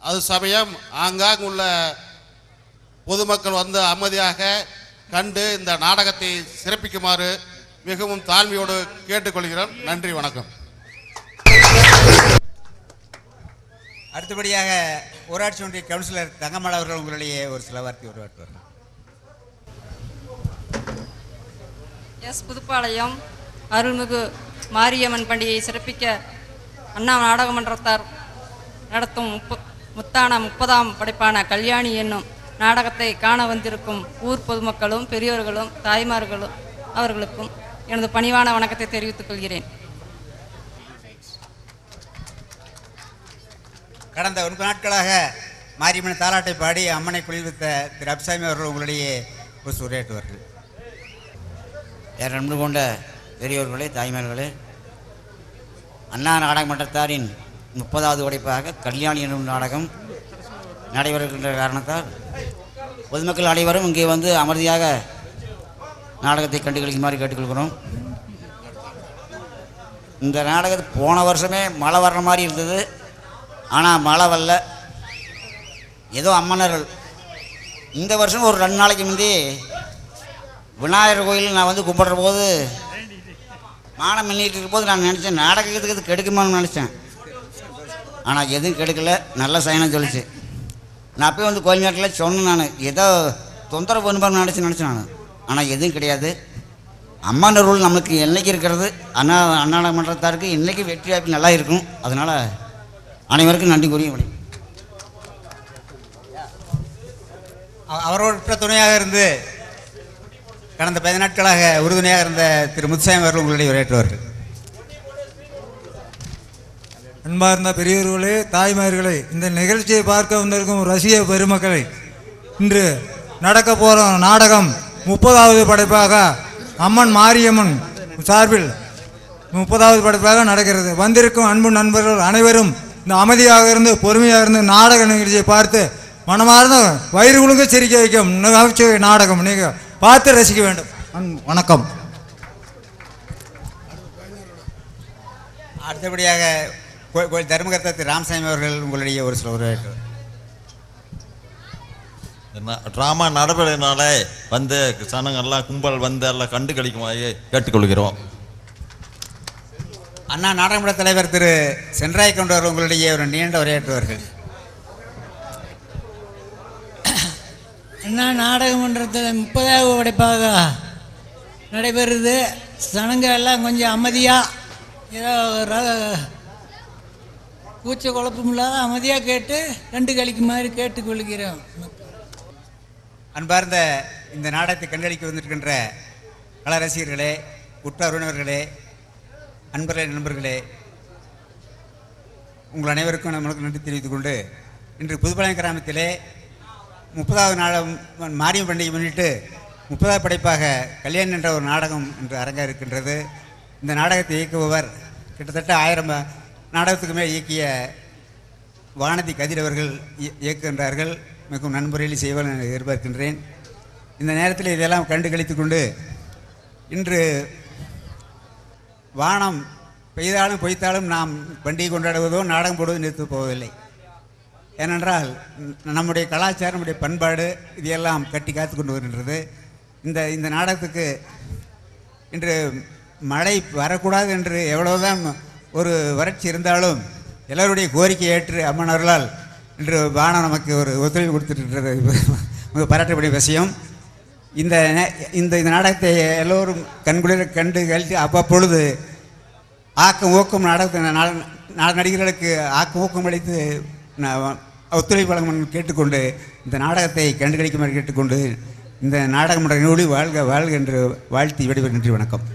அது சமயம் ஆங்காங்கு உள்ள பொதுமக்கள் வந்து அமைதியாக கண்டு இந்த நாடகத்தை சிறப்பிக்குமாறு மிகவும் தாழ்மையோடு கேட்டுக்கொள்கிறோம். நன்றி, வணக்கம். அடுத்தபடியாக ஊராட்சி ஒன்றிய கவுன்சிலர் தங்கம்மாள் அவர்கள் உங்களுடைய ஒரு சில வார்த்தை உருவாக்குவார். எஸ். புதுப்பாளையம் அருள்மிகு மாரியம்மன் பண்டிகையை சிறப்பிக்க அண்ணா நாடகமன்றத்தார் நடத்தும் முத்தான 30ஆம் படைப்பான கல்யாணி என்னும் நாடகத்தை காண வந்திருக்கும் ஊர் பொதுமக்களும் பெரியோர்களும் தாய்மார்களும் அவர்களுக்கும் எனது பணிவான வணக்கத்தை தெரிவித்துக் கொள்கிறேன். கடந்த 9 நாட்களாக மாரியம்மன் தாலாட்டை பாடி அம்மனை குளிர்வித்த திரு அப்சாமி அவர்கள் உங்களுடைய ஒரு உரையாற்றுவார்கள். அன்பு கொண்ட பெரியோர்களே, தாய்மார்களே, அண்ணா நாடக மன்றத்தாரின் 30வது உடைப்பாக கல்யாணி என்னும் நாடகம் நடைபெறுகின்ற காரணத்தால் பொதுமக்கள் அனைவரும் இங்கே வந்து அமர்தியாக நாடகத்தை கண்டுகளிக்குமாறு கேட்டுக்கொள்கிறோம். இந்த நாடகத்தை போன வருஷமே மழை வர்ற மாதிரி இருந்தது. ஆனால் மழை வரல, ஏதோ அம்மனர்கள். இந்த வருஷம் ஒரு 2 நாளைக்கு முந்தி விநாயகர் கோயில் நான் வந்து கும்பிட்ற போது மானம் பண்ணிகிட்டு இருக்கும்போது நான் நினச்சேன் நாடகத்துக்கு இது கெடுக்குமான்னு நினச்சேன். ஆனால் எதுவும் கெடுக்கலை, நல்ல சயனம் சொல்லிச்சு. நான் அப்போயே வந்து கோயில் நேரத்தில் சொன்னேன், நான் ஏதோ தொந்தரவு பண்ணுப்பான்னு நினச்சேன் நான். ஆனால் எதுவும் கிடையாது. அம்மன் அருள் நம்மளுக்கு என்றைக்கு இருக்கிறது. அண்ணா மன்றத்தாருக்கு இன்றைக்கி வெற்றி வாய்ப்பு நல்லா இருக்கும். அதனால் அனைவருக்கும் நன்றி கூறிய முடியும். அவரோட துணையாக இருந்து கடந்த 10 நாட்களாக உறுதுணையாக இருந்த திரு முத்துசாமி அவர்கள் உங்களுடைய உரையாற்றுவார்கள். அன்பார்ந்த பெரியவர்களே, தாய்மார்களே, இந்த நிகழ்ச்சியை பார்க்க வந்திருக்கும் ரசிக பெருமக்களை, இன்று நடக்க போகிற நாடகம் 30வது படைப்பாக அம்மன் மாரியம்மன் சார்பில் 30வது படைப்பாக நடக்கிறது. வந்திருக்கும் அன்பு நண்பர்கள் அனைவரும் இந்த அமைதியாக இருந்து பொறுமையாக இருந்து நாடக நிகழ்ச்சியை பார்த்து மனமார்ந்த வயிறு குலுங்க சிரிக்க வைக்கும் நகைச்சுவை நாடகம் நீங்கள் பார்த்து ரசிக்க வேண்டும். வணக்கம். அடுத்தபடியாக கோயில் தர்மகர்த்தா திரு ராமசாமி அவர்கள் உங்களுடைய ஒரு சில உரையாற்று. ட்ராமா நடைபெறனால வந்து சனங்கள்லாம் கும்பல் வந்து எல்லாம் கண்டு கழிக்குமாறு கேட்டுக்கொள்கிறோம். அண்ணா நாடகமன்ற தலைவர் திரு சென்றாய் கொண்டவர் உங்களுடைய ஒரு நீண்ட உரையாற்றுவார்கள். அண்ணா நாடகமன்றத்தில் 30வது படைப்பாக நடைபெறுது. சனங்க எல்லாம் கொஞ்சம் அமைதியாக ஏதோ கூச்ச குழப்பம் இல்லாத அமைதியாக கேட்டு கண்டு கழிக்குமாறு கேட்டுக்கொள்கிறோம். அன்பார்ந்த இந்த நாடகத்தை கண்டளிக்க வந்திருக்கின்ற கல ரசிகர்களே, உற்றார் உறவினர்களே, நண்பர்களே, உங்கள் அனைவருக்கும் நம்மளுக்கு நன்றி தெரிவித்துக் கொண்டு, இன்று புதுப்பாளையம் கிராமத்திலே 30வது நாடகம் மாரியம் பண்டிகை முன்னிட்டு 30வது படைப்பாக கல்யாணம் என்ற ஒரு நாடகம் இன்று அரங்க இருக்கின்றது. இந்த நாடகத்தை இயக்குபவர் கிட்டத்தட்ட 1000 நாடகத்துக்கு மேல் இயக்கிய வானதி கதிர் அவர்கள் இயக்குகின்றார்கள். மிகவும் நன்முறையில் செய்வார் நான் எதிர்பார்க்கின்றேன். இந்த நேரத்தில் இதெல்லாம் கண்டு கழித்து கொண்டு, இன்று வானம் பெய்தாலும் பொய்த்தாலும் நாம் பண்டிகை கொண்டாடுவதோ நாடகம் போடுவதோ நிறுத்த போவதில்லை. ஏனென்றால் நம்முடைய கலாச்சாரம், நம்முடைய பண்பாடு இதையெல்லாம் கட்டி காத்து கொண்டு வருகின்றது. இந்த நாடகத்துக்கு இன்று மழை வரக்கூடாது என்று எவ்வளவுதான் ஒரு வறட்சி இருந்தாலும் எல்லோருடைய கோரிக்கை ஏற்று அம்மனவர்களால் இன்று வானம் நமக்கு ஒரு ஒத்துழைப்பு கொடுத்துருக்கிறது. மிக பாராட்டக்கூடிய விஷயம். இந்த நாடகத்தை எல்லோரும் கண்குளிர கண்டு கழித்து அவ்வப்பொழுது ஆக்கம் ஊக்கம் நடிகர்களுக்கு ஆக்கம் ஊக்கம் அளித்து ஒத்துழைப்பு வழங்க கேட்டுக்கொண்டு இந்த நாடகத்தை கண்டுகளிக்குமாறு கேட்டுக்கொண்டு இந்த நாடகமன்ற நூலி வாழ்க வாழ்க என்று வாழ்த்தி விடைபெறும். நன்றி, வணக்கம்.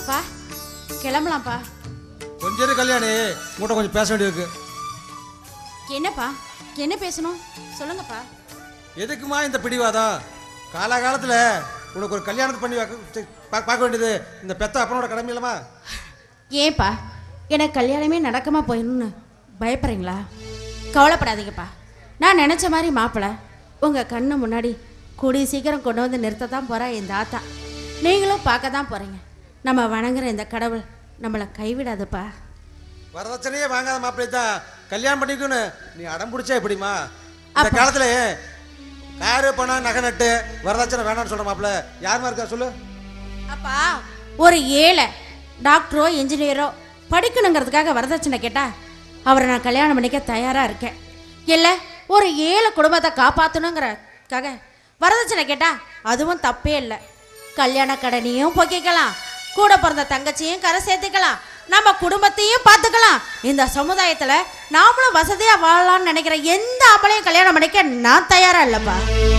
அப்பா கிளம்பலாம்ப்பா. கொஞ்சம் கல்யாணி உங்கள்கிட்ட கொஞ்சம் பேச வேண்டியிருக்கு. என்னப்பா என்ன பேசணும் சொல்லுங்கப்பா. எதுக்குமா இந்த பிடிவாதம்? காலகாலத்தில் உனக்கு ஒரு கல்யாணத்தை பண்ணி பார்க்க வேண்டியது இந்த பெத்த அப்பனோட கடமை இல்லைம்மா? ஏன்பா எனக்கு கல்யாணமே நடக்காம போயிடணும்னு பயப்படுறீங்களா? கவலைப்படாதீங்கப்பா. நான் நினச்ச மாதிரி மாப்பிள்ளை உங்கள் கண்ணு முன்னாடி கூடிய சீக்கிரம் கொண்டு வந்து நிறுத்த தான் போகிறா என் தாத்தா. நீங்களும் பார்க்க தான் போகிறீங்க. நம்ம வணங்குற இந்த கடவுள் நம்மளை கைவிடாதுப்பா. வரதட்சணையே வாங்காத மாப்பிள்ளை தான் கல்யாணம் பண்ணிக்கணும்னு நீ அடம் பிடிச்சா எப்படிமா? இந்த காலத்தில் காரு பணம் நகை நட்டு வரதட்சணை வேணாம்னு சொல்கிற மாப்பிள்ளை யாருமா இருக்கா சொல்லு? அப்பா ஒரு ஏழை டாக்டரோ இன்ஜினியரோ படிக்கணுங்கிறதுக்காக வரதட்சணை கேட்டா அவரை நான் கல்யாணம் பண்ணிக்க தயாராக இருக்கேன். இல்லை ஒரு ஏழை குடும்பத்தை காப்பாற்றணுங்கிறதுக்காக வரதட்சணை கேட்டா அதுவும் தப்பே இல்லை. கல்யாண கடனையும் போக்கிக்கலாம், கூட பிறந்த தங்கச்சியும் கரை சேர்த்துக்கலாம், நம்ம குடும்பத்தையும் பார்த்துக்கலாம். இந்த சமுதாயத்தில் நாமளும் வசதியாக வாழலாம்னு நினைக்கிற எந்த ஆம்பளையும் கல்யாணம் பண்ணிக்க நான் தயாராக இல்லைப்பா.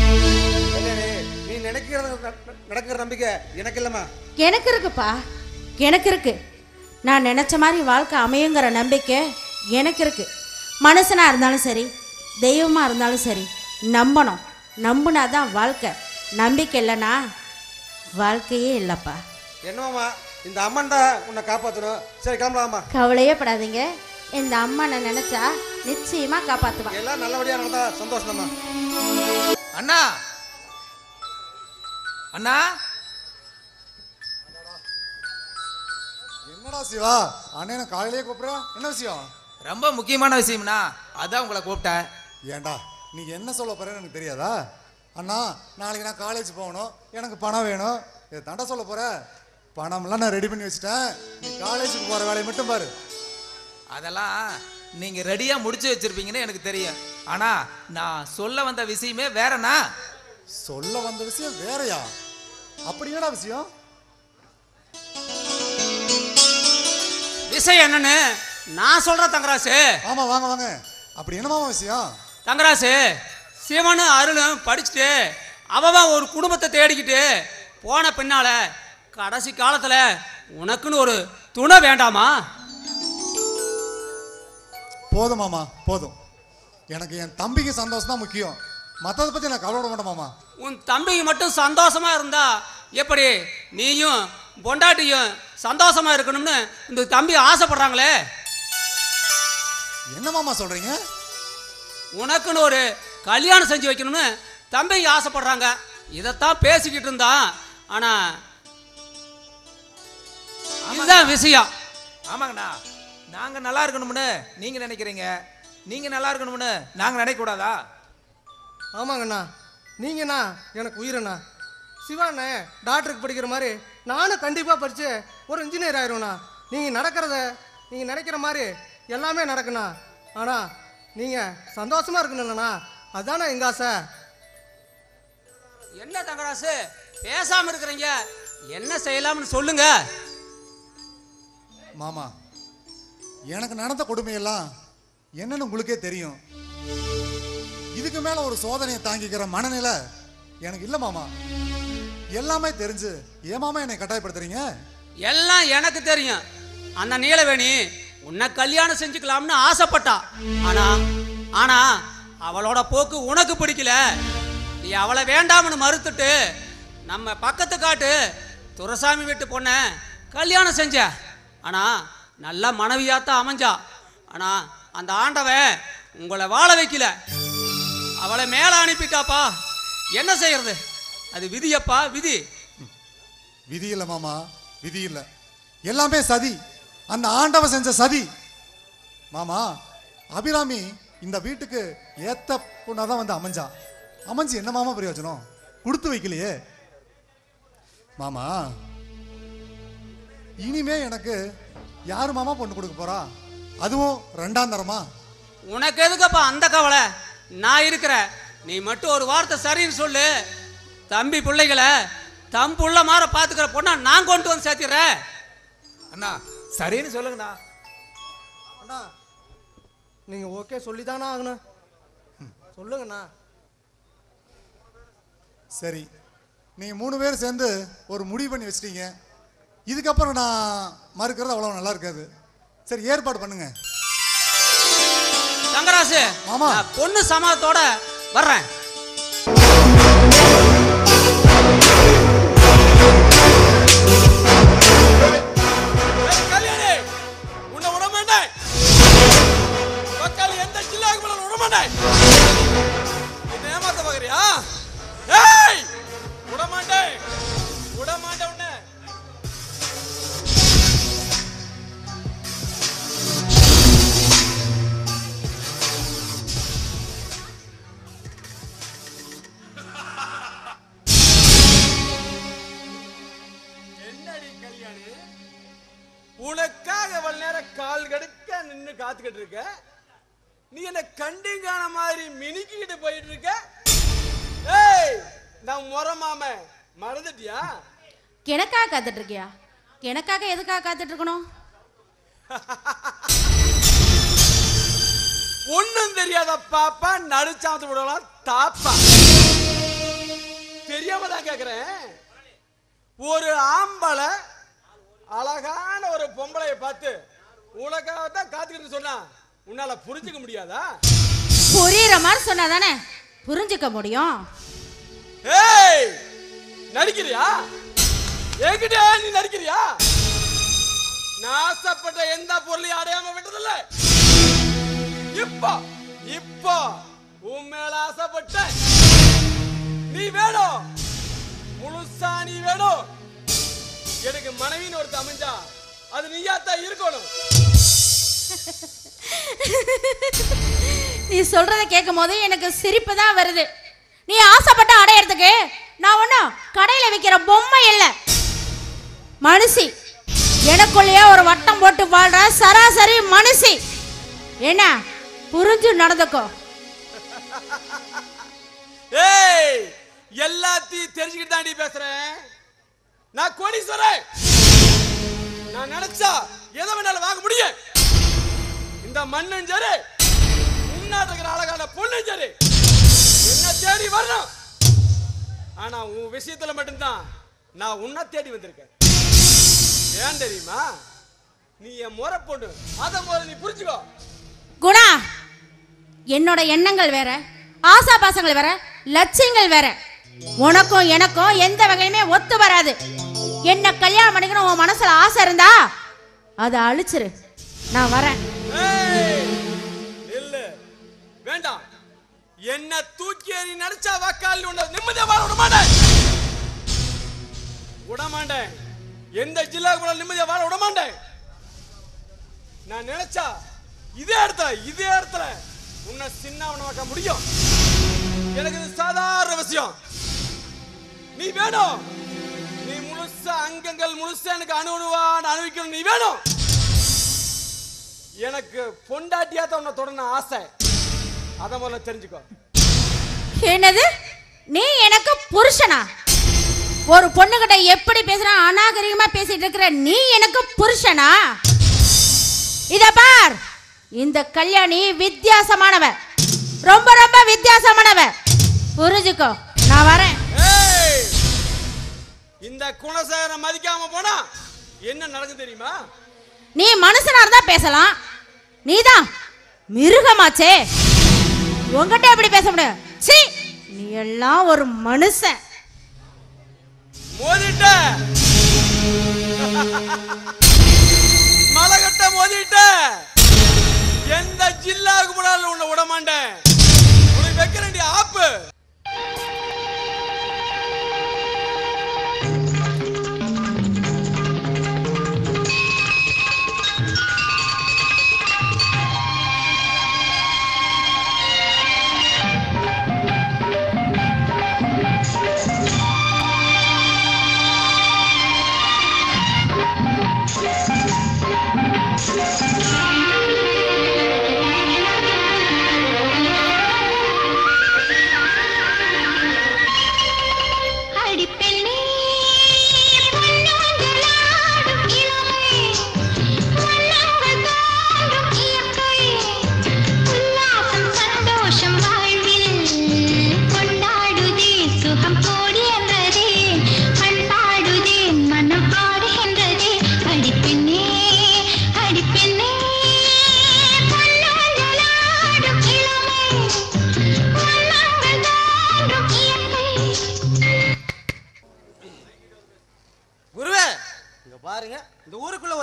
நீ நினைக்கிறது நடக்கிற நம்பிக்கை எனக்கு இல்லைம்மா. எனக்கு இருக்குப்பா, எனக்கு இருக்கு. நான் நினச்ச மாதிரி வாழ்க்கை அமையுங்கிற நம்பிக்கை எனக்கு இருக்கு. மனுஷனாக இருந்தாலும் சரி தெய்வமாக இருந்தாலும் சரி நம்பணும். நம்பினா தான் வாழ்க்கை. நம்பிக்கை இல்லைன்னா வாழ்க்கையே இல்லைப்பா. என்னமாம்மா இந்த அம்மன் தான் உன்னை காப்பாற்றணும். சரி கிளம்பலாமா? கவலையே படாதீங்க. இந்த அம்மனை நினைச்சா நிச்சயமா காப்பாற்றுவான். எல்லாம் நல்லபடியாக நடந்தா சந்தோஷம்மா. அண்ணா அண்ணா என்னடா சிவா அண்ணனை காலையிலேயே கூப்பிடுறா? என்ன விஷயம்? ரொம்ப முக்கியமான விஷயம்ண்ணா, அதான் உங்களை கூப்பிட்டேன். ஏண்டா நீ என்ன சொல்ல போறேன்னு எனக்கு தெரியாதா? அண்ணா நாளைக்கு நான் காலேஜ் போகணும், எனக்கு பணம் வேணும். இதை தாண்டா சொல்ல போற? பணம்லாம் நான் ரெடி பண்ணி வச்சுட்டேன். நீ காலேஜுக்கு போற வேலையை மட்டும் பாரு. அதெல்லாம் நீங்க ரெடியா முடிச்சு வச்சிருப்பீங்கன்னு எனக்கு தெரியும். ஆனா நான் சொல்ல வந்த விஷயமே வேறண்ணா. சொல்ல வந்த விஷயம் வேறயா? அப்படி என்னடா விஷயம்? விஷயம் என்னன்னு நான் சொல்றேன் தங்கராசு. ஆமா வாங்க வாங்க. அப்படி என்னமாமா விஷயம்? தங்கராசு, சிவனும் அருளும் படிச்சுட்டு அவன் ஒரு குடும்பத்தை தேடிக்கிட்டு போன பின்னால கடைசி காலத்துல உனக்குன்னு ஒரு துணை வேண்டாமா? போதும் மாமா போதும். எனக்கு என் தம்பிக்கு சந்தோஷம் தான் முக்கியம். மற்றதை பத்தி நான் கவலைப்பட மாட்டேன் மாமா. உன் தம்பிக்கு மட்டும் சந்தோஷமா இருந்தா எப்படி நீயும் பொண்டாட்டியும் சந்தோஷமா இருக்கணும்னு இந்த தம்பி ஆசைப்படுறாங்களே. என்ன மாமா சொல்றீங்க? உனக்குன்னு ஒரு கல்யாணம் செஞ்சு வைக்கணும்னு தம்பிக்கு ஆசைப்படுறாங்க. இதைத்தான் பேசிக்கிட்டு இருந்தான். ஆனா இதுதான் விஷயம். ஆமாங்கண்ணா, நாங்க நல்லா இருக்கணும்னு நீங்க நினைக்கிறீங்க, நீங்க நல்லா இருக்கணும்னு நாங்க நினைக்க கூடாதா? ஆமாங்கண்ணா, நீங்கண்ணா எனக்கு உயிரண்ணா. சிவாண்ணே டாக்டருக்கு படிக்கிற மாதிரி நானும் கண்டிப்பாக படித்து ஒரு இன்ஜினியர் ஆயிடுவேண்ணா. நீங்கள் நினைக்கிற மாதிரி எல்லாமே நடக்குண்ணா. ஆனால் நீங்கள் சந்தோஷமாக இருக்கணும்லண்ணா, அதுதானே எங்கள் ஆசை. என்ன தங்கராசு பேசாம இருக்கிறீங்க? என்ன செய்யலாம்னு சொல்லுங்க. மாமா எனக்கு நடந்த கொடுமையெல்லாம் என்னன்னு உங்களுக்கே தெரியும். இதுக்கு மேல ஒரு சோதனையை தாங்கிக்கிற மனநிலை எனக்கு இல்ல மாமா. எல்லாமே தெரிஞ்சு ஏன் மாமா என்னை கட்டாயப்படுத்துறீங்க? எல்லாம் எனக்கு தெரியும். அந்த நீலவேணி உன்னை கல்யாணம் செஞ்சுக்கலாம்னு ஆசைப்பட்டா. ஆனா அவளோட போக்கு உனக்கு பிடிக்கல. நீ அவளை வேண்டாம்னு மறுத்துட்டு நம்ம பக்கத்து காட்டு துரசாமி வீட்டு பொண்ண கல்யாணம் செஞ்ச. ஆனா நல்ல மனைவியாத்தான் அமைஞ்சா. ஆனா அந்த ஆண்டவன் உங்களை வாழ வைக்கல, அவளை மேல அனுப்பிட்டாப்பா. என்ன செய்யறது? அது விதியப்பா, விதி. விதி இல்ல மாமா, விதி இல்ல, எல்லாமே சதி. அந்த ஆண்டவன் செஞ்ச சதி. மாமா அபிராமி இந்த வீட்டுக்கு ஏத்த பொண்ணாதான் வந்து அமைஞ்சு என்ன மாமா பிரயோஜனம்? கொடுத்து வைக்கலையே மாமா. இனிமே எனக்கு யாரு மாமா பொண்ணு கொடுக்க போறா? அதுவும் ரெண்டாம் தரமா? உனக்கு எதுக்கப்பா அந்த கவலை? நான் இருக்கிற. நீ மட்டும் ஒரு வார்த்தை சரின்னு சொல்லு. தம்பி பிள்ளைகளை தம் புள்ள மாற பாத்துக்கிற பொண்ணா நான் கொண்டு வந்து சேர்த்திடுறேன். அண்ணா சரின்னு சொல்லுங்கண்ணா. அண்ணா நீங்கள் ஓகே சொல்லிதானா ஆகணும்? சொல்லுங்கண்ணா. சரி, நீங்க 3 பேர் சேர்ந்து ஒரு முடிவு பண்ணி வச்சிட்டீங்க. இதுக்கப்புறம் நான் மறுக்கிறது அவ்வளோ நல்லா இருக்காது. சரி ஏற்பாடு பண்ணுங்க. தங்கராசு மாமா பொண்ணு சமாதத்தோட வர்றேன். கல்யாணி உன்னை விட மாட்டேன். மக்கள் எந்த ஜில்லாவுக்கு போல விட மாட்டேன். என்ன ஏமாத்த பாக்குறியா? ஏய் விட மாட்டேன் விட மாட்டேன் உன்னை. என்னடி கல்யாணி உனக்காக இவ்வளவு நேரம் கால் கடுக்க நின்னு காத்துக்கிட்டு இருக்க. நீ என்ன கண்டிங்கான மாதிரி மினிக்கிட்டு போயிட்டு இருக்க. ஏய் நான் முறமாம மறந்துட்டியா? எனக்காக காத்துட்டு இருக்கியா? எனக்காக எதுக்காக காத்துட்டு இருக்கணும்? ஒண்ணும் தெரியாத பாப்பா நடுச்சாந்து விடலாம் தாப்பா. தெரியாம தான் கேக்குறேன். ஒரு ஆம்பளை அழகான ஒரு பொம்பளைய பார்த்து உனக்காக தான் காத்துக்கிட்டு சொன்னா உன்னால புரிஞ்சுக்க முடியாதா? புரியுற மாதிரி சொன்னா தானே புரிஞ்சுக்க முடியும். ஏய் நடிக்கிறியா? என்கிட்ட நீ நடிக்கிறியா? நான் ஆசைப்பட்ட எந்த பொருளையும் அடையாம விட்டதில்ல. இப்போ உன் மேல ஆசைப்பட்ட நீ வேணும், முழுசா நீ வேணும். எனக்கு மனைவின்னு ஒருத்த அமைஞ்சா அது நீயாத்தான் இருக்கணும். நீ சொல்றத கேட்கும் போது எனக்கு சிரிப்பு தான் வருது. நீ ஆசைப்பட்ட அடையறதுக்கு நான் ஒன்றும் கடையில் விற்கிற பொம்மை இல்லை, மனுஷி. எனக்குள்ளேயே ஒரு வட்டம் போட்டு வாழ்ற சராசரி மனுஷி. என்ன புரிஞ்சு நடந்துக்கோ. ஏய் எல்லாத்தையும் தெரிஞ்சுக்கிட்டு தாண்டி பேசுறேன். நான் கோடீஸ்வரன். நான் நினைச்சா எதை வேணாலும் வாங்க முடியும். இந்த மண்ணும் சரி, உன்னாட்டுக்கிற அழகான பொண்ணும் சரி என்ன தேடி வரணும். ஆனா உன் விஷயத்துல மட்டும்தான் நான் உன்னை தேடி வந்திருக்கேன். ஏன் தெரியுமா? நீ என் முறை பொண்ணு. அத முறை நீ புரிஞ்சுக்கோ. குணா, என்னோட எண்ணங்கள் வேற, ஆசா பாசங்கள் வேற, லட்சியங்கள் வேற. உனக்கும் எனக்கும் எந்த வகையுமே ஒத்து வராது. என்ன கல்யாணம் பண்ணிக்கணும் உன் மனசுல ஆசை இருந்தா அதை அழிச்சிரு. நான் வரேன். இல்ல வேண்டாம். என்ன தூக்கி எறி நடிச்சா வாக்காளி உன்னை நிம்மதியா வாழ விட மாட்டேன். விட மாட்டேன். எந்த ஜில்லாவுக்கு போல நிம்மதியா வாழ விட மாட்டேன். நான் நினைச்சா இதே இடத்துல உன்னை சின்னவனாக்க முடியும். எனக்கு இது சாதாரண விஷயம். நீ வேணும். நீ முழுசா அங்கங்கள் முழுசா எனக்கு அனுபவிக்கணும். நீ வேணும். எனக்கு பொண்டாட்டியாத்த உன்னை தொடர்ன ஆசை. அத முதல்ல தெரிஞ்சுக்கோ. என்னது? நீ எனக்கு புருஷனா? ஒரு பொண்ணுகிட்ட எப்படி பேசுற, அநாகரிகமா பேசிட்டு இருக்கிற நீ எனக்கு புருஷனா? இத பார், இந்த கல்யாணி வித்தியாசமானவ, ரொம்ப ரொம்ப வித்தியாசமானவ. புரிஞ்சுக்கோ. நான் வரேன். இந்த குணசேகர மதிக்காம போனா என்ன நடக்கும் தெரியுமா? நீ மனுஷனா இருந்தா பேசலாம், நீதான் மிருகமாச்சே. உங்ககிட்ட எப்படி பேச முடியும்? சீ, நீ எல்லாம் ஒரு மனுஷன். மோதிட்ட மலகட்ட மோதிட்ட. எந்த ஜில்லாவுக்கு போனாலும் உன்னை விட மாட்டேன். உனக்கு வைக்க வேண்டிய ஆப்பு.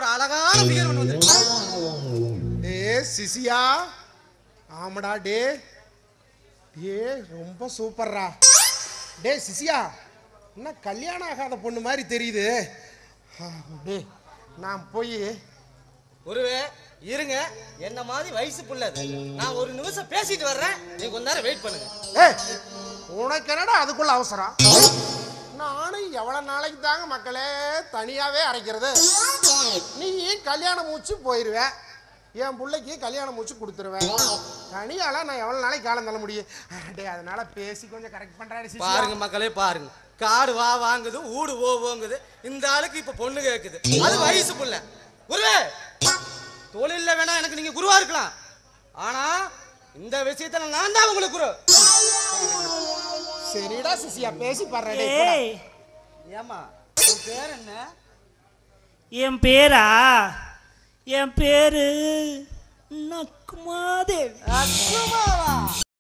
ஒரு அழகான ஃபிகர் ஒன்று வந்து. டே சிசியா, ஆமாடா டே, டே ரொம்ப சூப்பர்ரா. டே சிசியா, என்ன கல்யாணம் ஆகாத பொண்ணு மாதிரி தெரியுது. டே நான் போய் ஒருவே இருங்க, என்ன மாதிரி வயசு புள்ளது, நான் ஒரு நிமிஷம் பேசிட்டு வர்றேன், நீ கொஞ்ச நேரம் வெயிட் பண்ணுங்க. உனக்கு என்னடா அதுக்குள்ள அவசரம்? நானும் எவ்வளவு நாளைக்கு தாங்க மக்களே தனியாவே அரைக்கிறது. நீ கல்யாணம் மூச்சு போயிருவேன், என் பிள்ளைக்கு கல்யாணம் மூச்சு கொடுத்துருவேன். தனியால நான் எவ்வளவு நாளைக்கு காலம் தள்ள முடியும்? டே அதனால பேசி கொஞ்சம் கரெக்ட் பண்றாரு. பாருங்க மக்களே பாருங்க, காடு வா வாங்குது, ஊடு ஓங்குது, இந்த ஆளுக்கு இப்ப பொண்ணு கேக்குது, அது வயசு புள்ள. குருவே, தொழில வேணா எனக்கு நீங்க குருவா இருக்கலாம், ஆனா இந்த விஷயத்துல நான் தான் உங்களுக்கு குரு. சரிடா சிசியா, பேசி பாரு. ஏமா உன் பேர் என்ன? என் பேரா? என் பேரு நக்குமாதேவி.